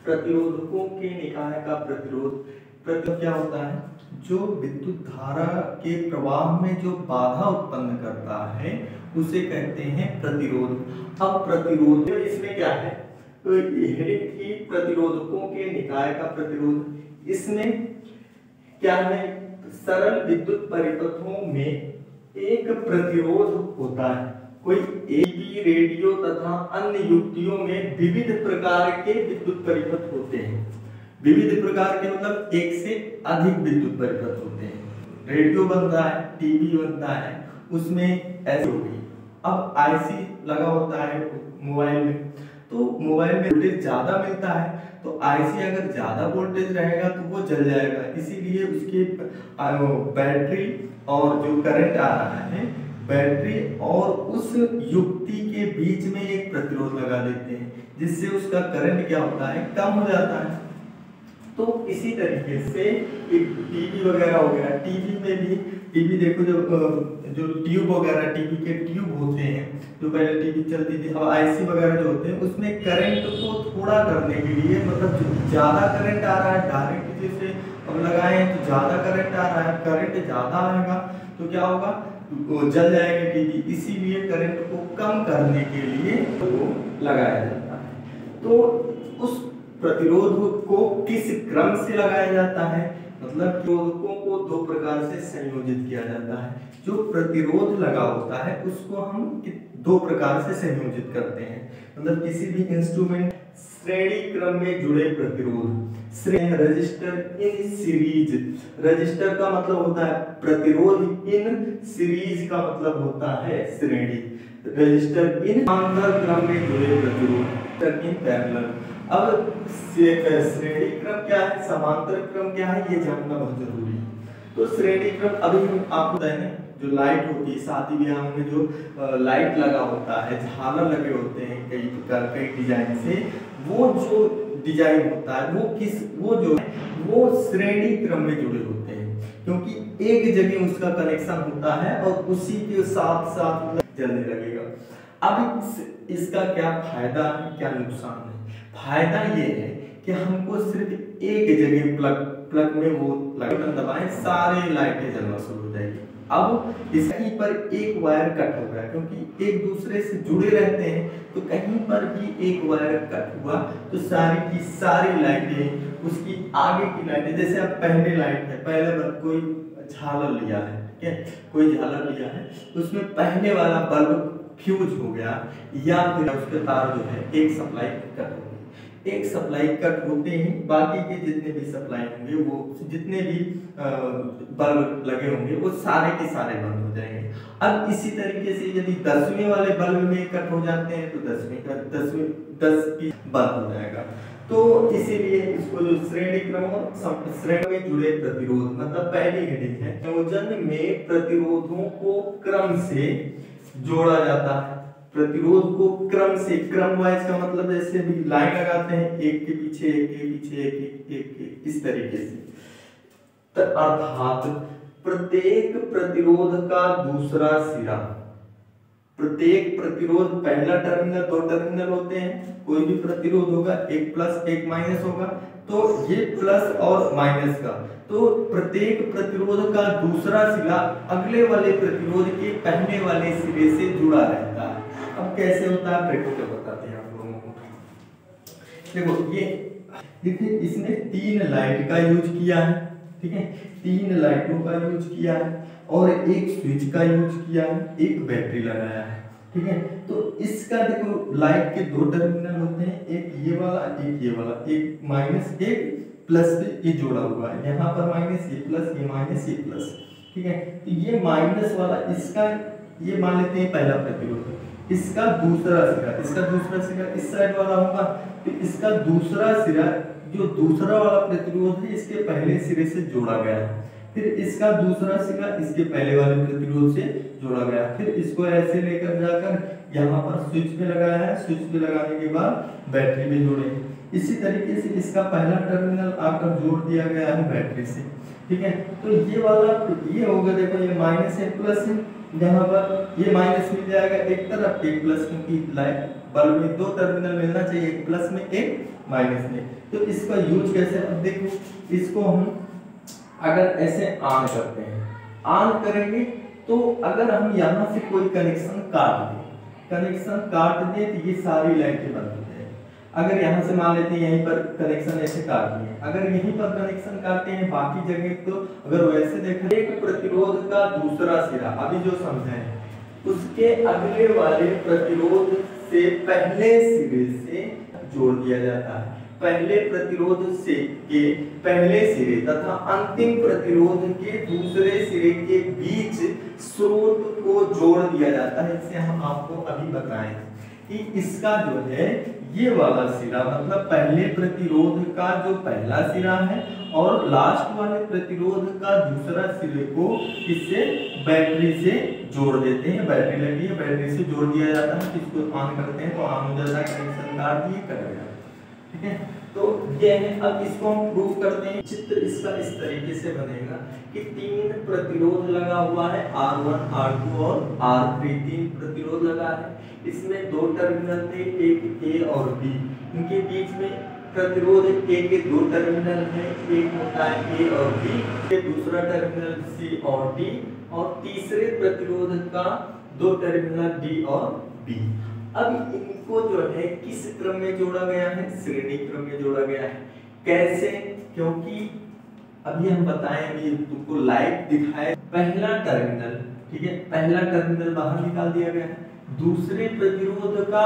प्रतिरोधकों के निकाय का प्रतिरोध क्या होता है? जो विद्युत धारा के प्रवाह में जो बाधा उत्पन्न करता है उसे कहते हैं प्रतिरोध। अब प्रतिरोध इसमें क्या है? तो यह प्रतिरोधकों के निकाय का प्रतिरोध, इसमें क्या है? सरल विद्युत परिपथों में एक प्रतिरोध होता है। कोई एबी रेडियो तथा अन्य युक्तियों में विविध प्रकार के विद्युत परिपथ होते हैं। विविध प्रकार के मतलब एक से अधिक विद्युत परिपथ होते हैं। रेडियो बनता है, टीवी बनता है, उसमें ऐसी होगी। अब आईसी लगा होता है मोबाइल में, तो मोबाइल में वोल्टेज ज्यादा मिलता है, तो आईसी अगर ज्यादा वोल्टेज रहेगा तो वो जल जाएगा। इसीलिए उसके बैटरी और जो करंट आ रहा है, बैटरी और उस युक्ति के बीच में एक प्रतिरोध लगा देते हैं, जिससे उसका करंट क्या होता है? कम हो जाता है। तो इसी तरीके से एक टीवी वगैरह हो गया, टीवी में भी टीवी देखो जो ट्यूब वगैरह टीवी के ट्यूब होते हैं, जो पहले टीवी चलती थी, अब आईसी वगैरह जो होते हैं उसमें करंट को थोड़ा करने के लिए, मतलब ज्यादा करंट आ रहा है डायरेक्ट जैसे अब लगाए तो ज्यादा करंट आ रहा है, करंट ज्यादा आएगा तो क्या होगा? वो जल जाएगा टीवी। इसीलिए करंट को कम करने के लिए वो लगाया जाता है। तो उस प्रतिरोध को किस क्रम से लगाया जाता है? मतलब प्रतिरोधकों को दो प्रकार से संयोजित किया जाता है। जो प्रतिरोध लगा होता है उसको हम दो प्रकार से संयोजित करते हैं। मतलब किसी भी इंस्ट्रूमेंट श्रेणी क्रम में जुड़े प्रतिरोध, रजिस्टर इन सीरीज। रजिस्टर का मतलब होता है प्रतिरोध, इन सीरीज का मतलब होता है श्रेणी। रजिस्टर इन समांतर क्रम में जुड़े प्रतिरोध, इन पैरेलल। अब श्रेणी क्रम क्या है, समांतर क्रम क्या है, ये जानना बहुत जरूरी है। तो श्रेणी क्रम अभी हम आपको बताएंगे। जो लाइट होती है शादी ब्याह में, जो लाइट लगा होता है, झालर लगे होते हैं कई प्रकार कई डिजाइन से, वो जो डिजाइन होता है वो जो है वो श्रेणी क्रम में जुड़े होते हैं, क्योंकि एक जगह उसका कनेक्शन होता है और उसी के साथ साथ जलने लगेगा। अब इसका क्या फायदा है, क्या नुकसान है? फायदा ये है कि हमको सिर्फ एक जगह प्लग में वो बटन दबाएं, सारे लाइटें जलना शुरू हो जाएगी। अब इसकी पर एक वायर कट हो गया, क्योंकि एक दूसरे से जुड़े रहते हैं, तो कहीं पर भी एक वायर कट हुआ तो सारी की सारी लाइटें, उसकी आगे की लाइटें, जैसे अब पहले लाइट है, पहले बार कोई झालर लिया है, ठीक है, कोई झालर लिया है, उसमें पहले वाला बल्ब फ्यूज हो गया, या फिर उसके तार जो है एक सप्लाई कट हो गई। एक सप्लाई कट होते ही बाकी के जितने भी सप्लाई होंगे, वो जितने भी बल्ब लगे होंगे वो सारे के सारे बंद हो जाएंगे। अब इसी तरीके से यदि 10वें वाले बल्ब में कट हो जाते हैं तो 10 की बंद हो जाएगा। तो इसीलिए इसको जो श्रेणी क्रम और श्रेणी में जुड़े प्रतिरोध, मतलब पहली हेडिंग है, संयोजन में प्रतिरोधों को क्रम से जोड़ा जाता है। प्रतिरोध को क्रम से, क्रम वाइज का मतलब जैसे भी लाइन लगाते हैं, एक के पीछे एक के पीछे एक इस तरीके से। अर्थात प्रत्येक प्रतिरोध का दूसरा सिरा, प्रत्येक प्रतिरोध, पहला टर्मिनल, दो टर्मिनल होते हैं, कोई भी प्रतिरोध होगा, एक प्लस एक माइनस होगा, तो ये प्लस और माइनस का, तो प्रत्येक प्रतिरोध का दूसरा सिरा अगले वाले प्रतिरोध के पहले वाले सिरे से जुड़ा रहता है। अब कैसे होता है प्रैक्टिकल बताते हैं आप लोगों को। देखो ये देखिए, इसने 3 लाइट का यूज किया है, ठीक है, 3 लाइटों का यूज किया है और एक स्विच का यूज किया है, एक बैटरी लगाया है, ठीक है। तो इसका देखो लाइट के 2 टर्मिनल होते हैं, एक ये वाला एक ये वाला, एक माइनस एक प्लस पे ये जोड़ा हुआ है, यहाँ पर माइनस ये प्लस, ये माइनस ये प्लस, ठीक है। तो ये माइनस वाला, इसका ये मान लेते हैं पहला प्रतिरोध, इसका दूसरा सिरा इस साइड वाला होगा, तो इसका दूसरा सिरा जो दूसरा वाला प्रतिरोध है इसके पहले सिरे से जोड़ा गया है, फिर इसका दूसरा सिरा इसके पहले वाले प्रतिरोध से जोड़ा गया, फिर इसको ऐसे लेकर जाकर यहाँ पर स्विच पे लगाया है, स्विच पे लगाने के बाद बैटरी में जोड़े। इसी तरीके से इसका पहला टर्मिनल आकर जोड़ दिया गया है बैटरी से, ठीक है। तो ये वाला ये होगा, देखो ये माइनस है प्लस है, यहाँ पर ये माइनस मिल जाएगा एक तरफ, एक प्लस, क्योंकि लाइट बल्ब में 2 टर्मिनल मिलना चाहिए, एक प्लस में एक माइनस में। तो इसका यूज कैसे, अब देखो इसको हम अगर ऐसे ऑन करते हैं, ऑन करेंगे तो अगर हम यहाँ से कोई कनेक्शन काट दें तो ये सारी लाइटें बंद हो जाएगी। अगर यहाँ से मान लेते हैं यहीं पर कनेक्शन ऐसे काट दिए, अगर यहीं पर कनेक्शन काटते हैं बाकी जगह, तो अगर वैसे देखें एक प्रतिरोध का दूसरा सिरा अभी जो समझे उसके अगले वाले प्रतिरोध से पहले सिरे से जोड़ दिया जाता है। पहले प्रतिरोध से के पहले सिरे तथा अंतिम प्रतिरोध के दूसरे सिरे के बीच स्रोत को जोड़ दिया जाता है। इसे हम आपको अभी बताएं कि इसका जो है ये वाला सिरा मतलब पहले प्रतिरोध का जो पहला सिरा है और लास्ट वाले प्रतिरोध का दूसरा सिरे को इससे बैटरी से जोड़ देते हैं। बैटरी लगी है, बैटरी से जोड़ दिया जाता है। इसको ऑन करते हैं तो ऑन हो जाता है, कनेक्शन काट दिए, कट गया। ठीक है, तो ये है। अब इसको हम प्रूव करते हैं। चित्र इसका इस तरीके से बनेगा कि 3 प्रतिरोध लगा हुआ है, R1, R2 और R3 3 प्रतिरोध लगा है। इसमें 2 टर्मिनल थे, एक A और B। इनके बीच में प्रतिरोध A के 2 टर्मिनल है, एक होता है A और B, के दूसरा टर्मिनल C और D, और तीसरे प्रतिरोध का 2 टर्मिनल D और B। अब इनको जो है किस क्रम में जोड़ा गया है, श्रेणी क्रम में जोड़ा गया है। कैसे, क्योंकि अभी हम बताएं, अभी तुमको लाइट दिखाए, पहला टर्मिनल, ठीक है, पहला टर्मिनल बाहर निकाल दिया गया है, दूसरे प्रतिरोध का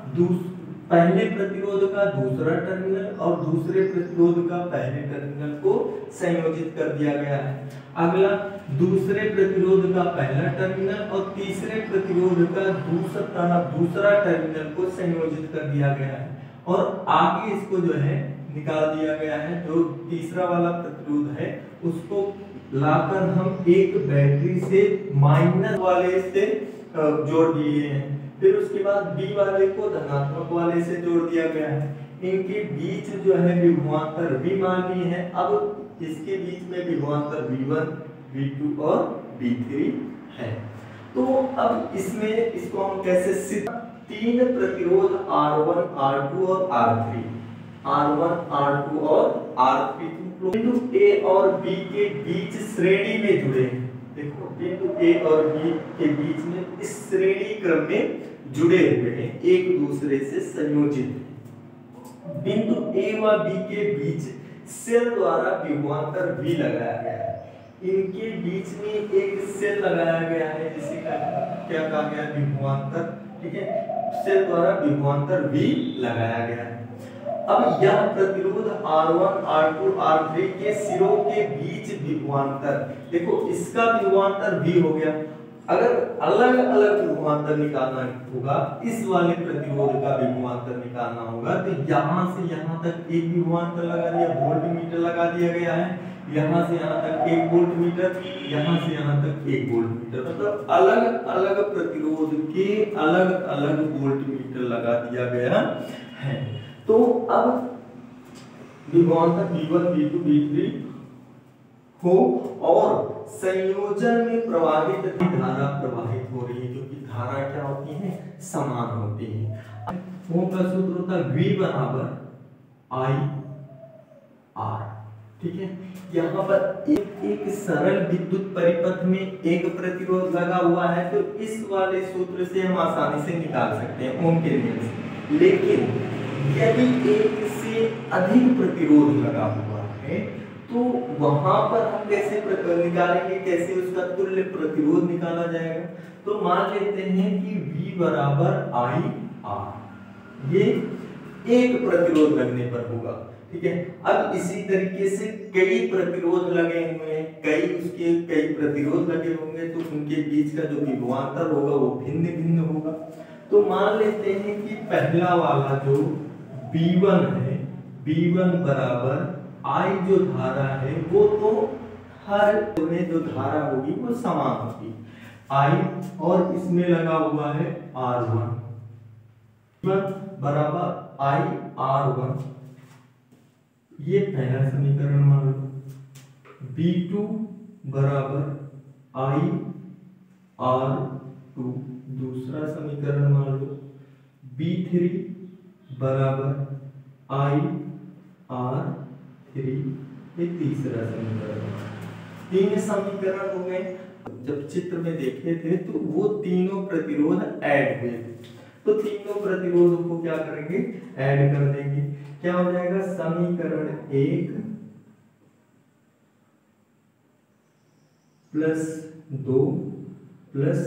पहले प्रतिरोध का दूसरा टर्मिनल और दूसरे प्रतिरोध का पहले टर्मिनल को संयोजित कर दिया गया है। अगला दूसरे प्रतिरोध का पहला टर्मिनल और तीसरे प्रतिरोध का दूसरा टर्मिनल को संयोजित कर दिया गया है, और आगे इसको जो है निकाल दिया गया है। जो तीसरा वाला प्रतिरोध है उसको लाकर हम एक बैटरी से माइनस वाले से जोड़ दिए हैं। फिर उसके बाद B वाले को धनात्मक वाले से जोड़ दिया गया है। इनके बीच जो है विभवांतर V मान ली है। अब इसके बीच में विभवांतर V1, V2 और V3 है। तो अब इसमें इसको हम कैसे सिद्ध, 3 प्रतिरोध R1, R2 और R3, R1, R2 और R3 बिंदु A और B के बीच श्रेणी में जुड़े हैं। देखो बिंदु A और B के बीच में इस श्रेणी क्रम में जुड़े हुए हैं, एक दूसरे से संयोजित। बिंदु A व B के बीच सेल द्वारा विभवांतर V लगाया गया है। इनके बीच में एक सेल लगाया गया है जिसे क्या कहा गया, विभवांतर। ठीक है, सेल द्वारा विभवांतर V लगाया गया है। अब यह प्रतिरोध R1, R2, R3 के सिरों के बीच विभवांतर, देखो इसका विभवांतर V हो गया। अगर अलग अलग विभवांतर निकालना होगा, इस वाले प्रतिरोध का विभवांतर निकालना होगा, तो यहाँ से यहाँ तक एक विभवांतर लगा दिया, वोल्टमीटर लगा दिया गया है। यहाँ से यहाँ तक 1 वोल्टमीटर, यहाँ से यहाँ तक 1 वोल्टमीटर, मतलब अलग अलग प्रतिरोध के अलग अलग वोल्टमीटर लगा दिया गया है। तो अब विभवांतर V1, V2, V3 हो और संयोजन में प्रवाहित धारा प्रवाहित हो रही है, क्योंकि धारा क्या होती है, समान होती है। ओम का सूत्र होता है V बराबर I R। ठीक है, यहाँ पर एक सरल विद्युत परिपथ में एक प्रतिरोध लगा हुआ है, तो इस वाले सूत्र से हम आसानी से निकाल सकते हैं ओम के नियम से। लेकिन यदि एक से अधिक प्रतिरोध लगा हुआ है तो वहां पर हम कैसे निकालेंगे, कैसे उसका तुल्य प्रतिरोध निकाला जाएगा। तो मान लेते हैं कि V बराबर I R, ये एक प्रतिरोध लगने पर होगा। ठीक है, अब इसी तरीके से कई प्रतिरोध लगे हुए हैं, कई प्रतिरोध लगे होंगे, तो उनके बीच का जो विभवांतर होगा वो भिन्न भिन्न होगा। तो मान लेते हैं कि पहला वाला जो B1 है, B1 बराबर I जो धारा है वो तो हर में जो धारा होगी वो समान होगी I, और इसमें लगा हुआ है R1, B1 बराबर I R1, ये पहला समीकरण मान लो। B2 बराबर I R2 दूसरा समीकरण मान लो। B3 बराबर I R3, ये तीसरा समीकरण। तीन समीकरण हो गए। जब चित्र में देखे थे तो वो तीनों प्रतिरोध ऐड हुए थे, तो तीनों प्रतिरोधों को क्या करेंगे, ऐड कर देंगे। क्या हो जाएगा, समीकरण 1 प्लस 2 प्लस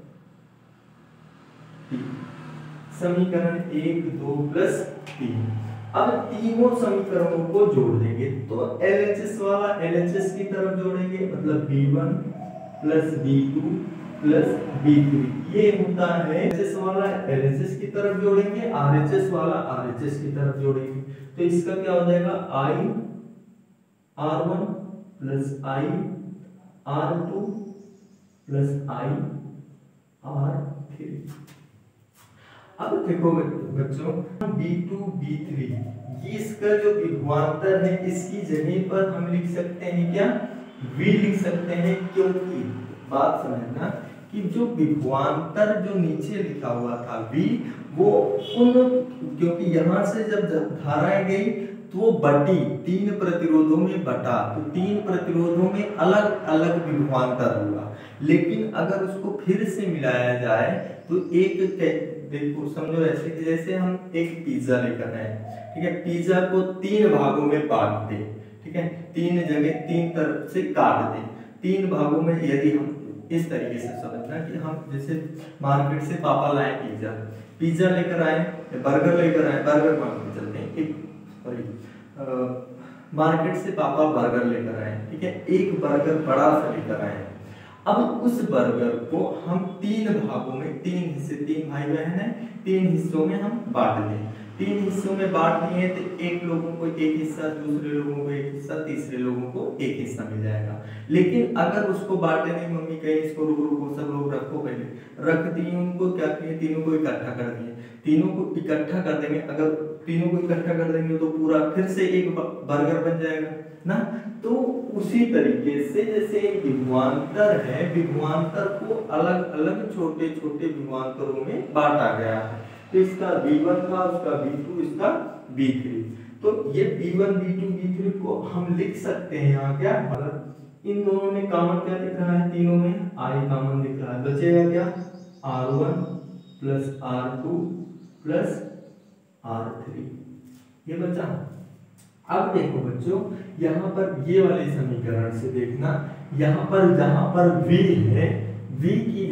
3, समीकरण 1 2 प्लस 3। अब तीनों समीकरणों को जोड़ देंगे, तो LHS वाला LHS की तरफ जोड़ेंगे, मतलब B1 plus B2 plus B3, ये होता है। LHS वाला LHS की तरफ जोड़ेंगे, RHS वाला RHS की तरफ जोड़ेंगे, तो इसका क्या हो जाएगा, I R1 plus I R2 plus I R3। अब देखो बच्चों, B2 B3 ये इसका जो विभवांतर है, इसकी जगह पर हम लिख सकते हैं क्या, V लिख सकते हैं, क्योंकि बात समझना कि जो विभवांतर जो नीचे लिखा हुआ था V, वो उन, क्योंकि यहां से जब धाराएं गई तो वो बटी, तीन प्रतिरोधों में बटा, तो तीन प्रतिरोधों में अलग अलग विभवांतर हुआ। लेकिन अगर उसको फिर से मिलाया जाए तो एक, देखो समझो ऐसे कि जैसे हम एक पिज्जा लेकर आए, ठीक है, पिज्जा को तीन भागों में बांट दें, ठीक है, तीन जगह तीन तरफ से काट दें, तीन भागों में। यदि हम इस तरीके से समझना कि हम जैसे मार्केट से पापा लाए पिज्जा, पिज्जा लेकर आए, बर्गर लेकर आए, बर्गर मान के चलते हैं, एक सॉरी मार्केट से पापा बर्गर लेकर आए, ठीक है, एक बर्गर बड़ा सा लेकर आए। अब उस बर्गर को हम तीन भागों में, तीन हिस्से, तीन भाई बहन है, तीन हिस्सों में हम बांट दें। तीन हिस्सों में बांट दिए तो एक लोगों को एक हिस्सा, दूसरे लोगों को एक हिस्सा, तीसरे लोगों को एक हिस्सा मिल जाएगा। लेकिन अगर उसको बांटे नहीं, मम्मी कहे इसको रुको सब लोग रखो, पहले रख दिए, उनको क्या किए, तीनों को इकट्ठा कर दिए। तीनों को इकट्ठा कर देंगे, अगर तीनों को इकट्ठा कर देंगे तो पूरा फिर से एक बर्गर बन जाएगा ना। तो उसी तरीके से जैसे विभवांतर है, विभवांतर को अलग अलग छोटे छोटे विभवांतरों में बांटा गया है। तो इसका B1 था, उसका B2, इसका B3। तो ये B1 B2 B3 को हम लिख सकते हैं यहाँ क्या, अगर इन दोनों में कॉमन क्या दिख रहा है, तीनों में I कॉमन दिख रहा है, बचेगा क्या, R1 plus R2 plus R3, ये बचा। अब देखो बच्चों, यहाँ पर ये वाले समीकरण से देखना, यहाँ पर जहां पर V है, V की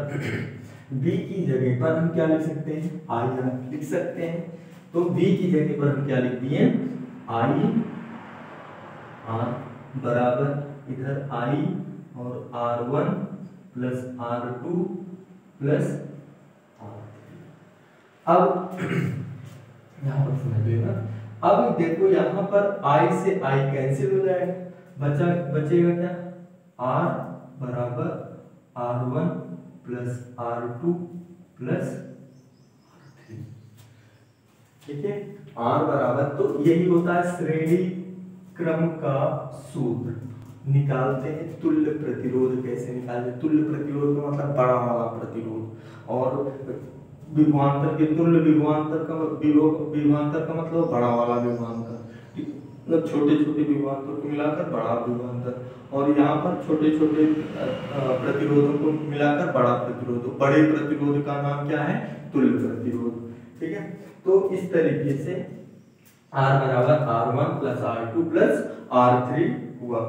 जगह पर हम क्या लिख सकते हैं, I लिख सकते हैं। तो V की जगह पर हम क्या लिख दिए, I R बराबर इधर I और R1 plus R2 plus R3। अब यहाँ पर समझ लेना, अब देखो यहाँ पर I से I कैंसिल हो जाएगा, बचेगा क्या, R बराबर R1 plus R2 plus R3, ठीक है, R बराबर, तो यही होता है श्रेणी क्रम का सूत्र। निकालते हैं तुल्य प्रतिरोध, कैसे निकालते, तुल्य प्रतिरोध का मतलब बड़ा वाला प्रतिरोध, और विभवांतर के तुल्य विभवांतर का मतलब बड़ा वाला विभवांतर, मतलब छोटे छोटे विभवांतर को मिलाकर बड़ा विभवांतर, और यहाँ पर छोटे छोटे प्रतिरोधों को मिलाकर बड़ा प्रतिरोध। बड़े प्रतिरोध का नाम क्या है, तुल्य प्रतिरोध, ठीक है। तो इस तरीके से R बराबर R1 plus R2 plus R3 हुआ।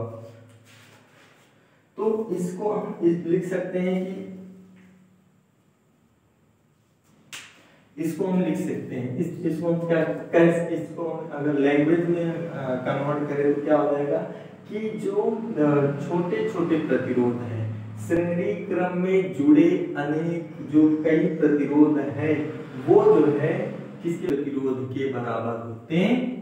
तो इसको हम लिख सकते हैं कि इसको हम लिख सकते हैं, इसको हम क्या कैसे, इसको अगर लैंग्वेज में कन्वर्ट करें तो क्या हो जाएगा कि जो छोटे छोटे प्रतिरोध हैं, श्रेणी क्रम में जुड़े अनेक जो कई प्रतिरोध हैं, वो जो है किसके प्रतिरोध के बराबर होते हैं,